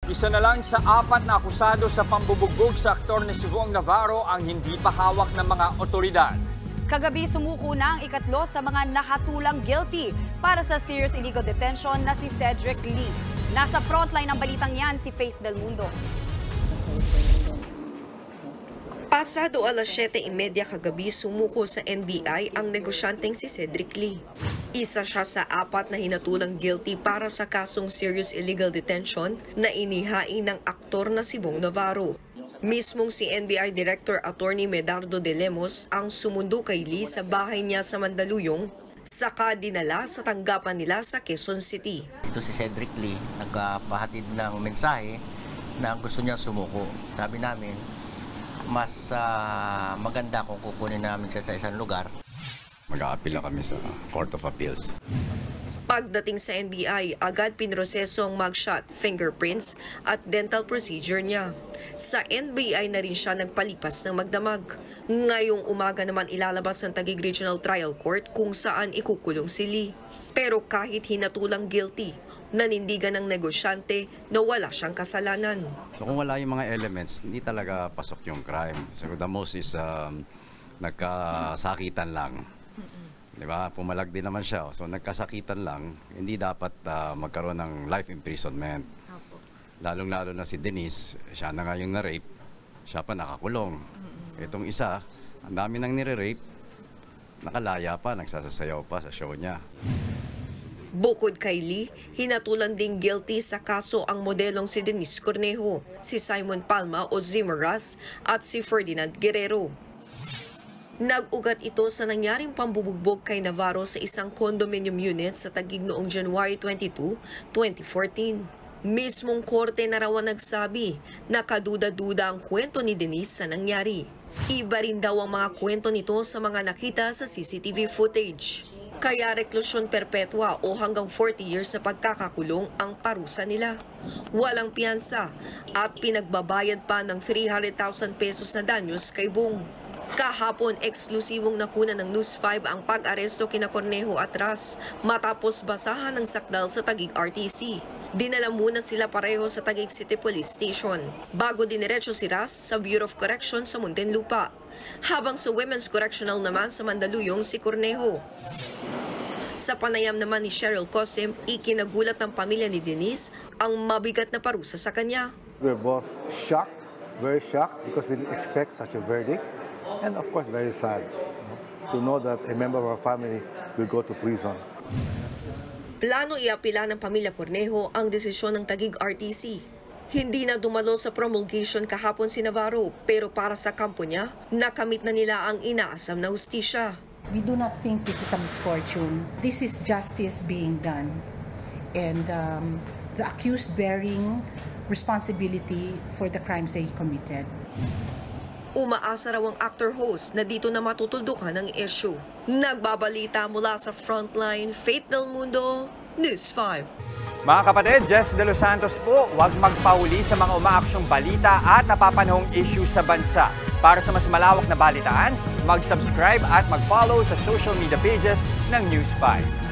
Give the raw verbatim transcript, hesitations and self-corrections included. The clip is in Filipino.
Isa na lang sa apat na akusado sa pambubugbog sa aktor na si Bong Navarro ang hindi pa hawak ng mga otoridad. Kagabi sumuko na ang ikatlo sa mga nakatulang guilty para sa serious illegal detention na si Cedric Lee. Nasa frontline ng balitang yan si Faith Del Mundo. Pasado alas siyete trenta kagabi sumuko sa N B I ang negosyanteng si Cedric Lee. Isa siya sa apat na hinatulang guilty para sa kasong serious illegal detention na inihain ng aktor na si Bong Navarro. Mismong si N B I Director Attorney Medardo de Lemos ang sumundo kay Lee sa bahay niya sa Mandaluyong, saka dinala sa tanggapan nila sa Quezon City. Ito si Cedric Lee, nagpahatid ng mensahe na gusto niya sumuko. Sabi namin, mas uh, maganda kung kukunin namin siya sa isang lugar. Mag-a-appeal na kami sa Court of Appeals. Pagdating sa N B I, agad pinroseso ang mugshot, fingerprints at dental procedure niya. Sa N B I na rin siya nagpalipas ng magdamag. Ngayong umaga naman ilalabas ng Taguig Regional Trial Court kung saan ikukulong si Lee. Pero kahit hinatulang guilty, nanindigan ng negosyante na wala siyang kasalanan. So kung wala yung mga elements, hindi talaga pasok yung crime. So the most is um, nagkasakitan lang. Di ba? Pumalag din naman siya. So nagkasakitan lang, hindi dapat uh, magkaroon ng life imprisonment. Lalong-lalo na si Denise, siya na nga yung na-rape, siya pa nakakulong. Itong isa, ang dami nang nire-rape, nakalaya pa, nagsasasayaw pa sa show niya. Bukod kay Lee, hinatulan ding guilty sa kaso ang modelong si Denise Cornejo, si Simon Palma o Zimmeras at si Ferdinand Guerrero. Nag-ugat ito sa nangyaring pambubugbog kay Navarro sa isang condominium unit sa Taguig noong January twenty-two, twenty fourteen. Mismong korte na raw ang nagsabi na kaduda-duda ang kwento ni Denise sa nangyari. Iba rin daw ang mga kwento nito sa mga nakita sa C C T V footage. Kaya reklusyon perpetua o hanggang forty years na pagkakakulong ang parusa nila. Walang piyansa at pinagbabayad pa ng three hundred thousand pesos na danyos kay Bong. Kahapon, eksklusibong nakuna ng News five ang pag-aresto kina Cornejo at Ras matapos basahan ng sakdal sa Taguig R T C. Dinala muna sila pareho sa Taguig City Police Station bago diniretso si Ras sa Bureau of Correction sa Muntinlupa. Habang sa Women's Correctional naman sa Mandaluyong si Cornejo. Sa panayam naman ni Cheryl Cosim, ikinagulat ng pamilya ni Denise ang mabigat na parusa sa kanya. We're both shocked, very shocked because we didn't expect such a verdict. And of course, very sad to know that a member of our family will go to prison. Plano iapila ng pamilya Cornejo ang desisyon ng Taguig R T C. Hindi na dumalo sa promulgation kahapon si Navarro, pero para sa kampo niya, nakamit na nila ang inaasam na hustisya. We do not think this is a misfortune. This is justice being done. And um, the accused bearing responsibility for the crimes they committed. Umaasa raw ang actor-host na dito na matutuldukan ang issue. Nagbabalita mula sa Frontline, Faith Del Mundo, News five. Mga kapatid, Jess De Los Santos po, huwag magpahuli sa mga umaaksyong balita at napapanahong issue sa bansa. Para sa mas malawak na balitaan, mag-subscribe at mag-follow sa social media pages ng News five.